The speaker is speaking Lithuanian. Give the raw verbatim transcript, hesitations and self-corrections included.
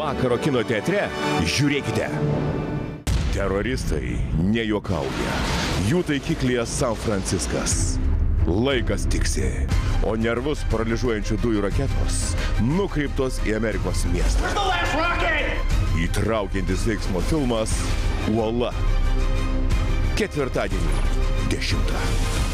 vakaro kino teatre žiūrėkite. Teroristai nejuokauja. Jų taikiklyje San Franciskas. Laikas tiksi, o nervus paralyžiuojančių dujų raketos nukreiptos į Amerikos miestą. Įtraukiantis veiksmo filmas Uola. Ketvirtadienį dešimtą.